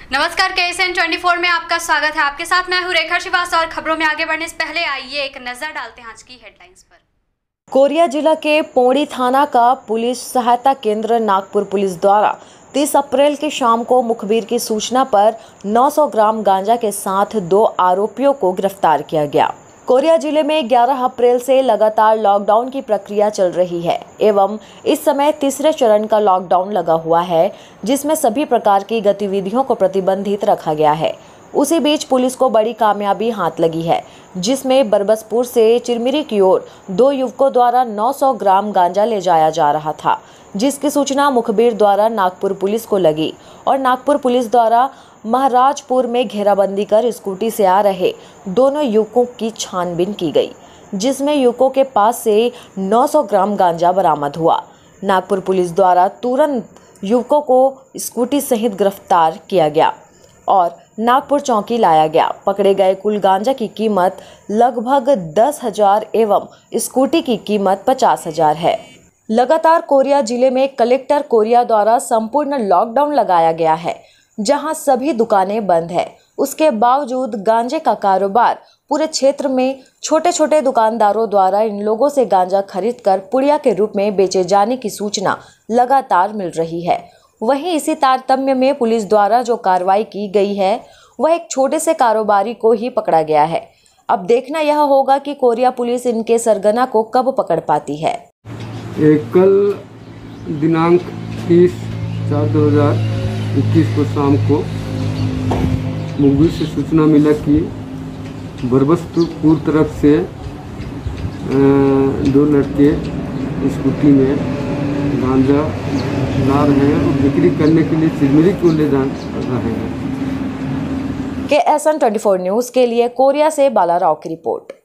नमस्कार, KSN 24 में आपका स्वागत है। आपके साथ मैं हूं रेखा श्रीवास्तव और खबरों में आगे बढ़ने से पहले आइए एक नजर डालते हैं आज की हेडलाइंस पर। कोरिया जिला के पौड़ी थाना का पुलिस सहायता केंद्र नागपुर पुलिस द्वारा 30 अप्रैल की शाम को मुखबिर की सूचना पर 900 ग्राम गांजा के साथ 2 आरोपियों को गिरफ्तार किया गया। कोरिया जिले में 11 अप्रैल से लगातार लॉकडाउन की प्रक्रिया चल रही है एवं इस समय तीसरे चरण का लॉकडाउन लगा हुआ है, जिसमें सभी प्रकार की गतिविधियों को प्रतिबंधित रखा गया है। उसी बीच पुलिस को बड़ी कामयाबी हाथ लगी है, जिसमें बरबसपुर से चिरमिरी की ओर 2 युवकों द्वारा 900 ग्राम गांजा ले जाया जा रहा था, जिसकी सूचना मुखबिर द्वारा नागपुर पुलिस को लगी और नागपुर पुलिस द्वारा महाराजपुर में घेराबंदी कर स्कूटी से आ रहे दोनों युवकों की छानबीन की गई, जिसमें युवकों के पास से 900 ग्राम गांजा बरामद हुआ। नागपुर पुलिस द्वारा तुरंत युवकों को स्कूटी सहित गिरफ्तार किया गया और नागपुर चौकी लाया गया। पकड़े गए कुल गांजा की कीमत लगभग 10,000 एवं स्कूटी की कीमत 50,000 है। लगातार कोरिया जिले में कलेक्टर कोरिया द्वारा संपूर्ण लॉकडाउन लगाया गया है, जहां सभी दुकानें बंद है। उसके बावजूद गांजे का कारोबार पूरे क्षेत्र में छोटे छोटे दुकानदारों द्वारा इन लोगों से गांजा खरीदकर पुड़िया के रूप में बेचे जाने की सूचना लगातार मिल रही है। वहीं इसी तारतम्य में पुलिस द्वारा जो कार्रवाई की गई है वह एक छोटे से कारोबारी को ही पकड़ा गया है। अब देखना यह होगा कि कोरिया पुलिस इनके सरगना को कब पकड़ पाती है। कल दिनांक 30/4/2021 को शाम को मुखबिर से सूचना मिला कि बरबसपुर तरफ से 2 लड़के स्कूटी में गांजा ला रहे हैं और बिक्री करने के लिए चिरमिरी को ले जा रहे हैं। KSN 24 न्यूज़ के लिए कोरिया से बालाराव की रिपोर्ट।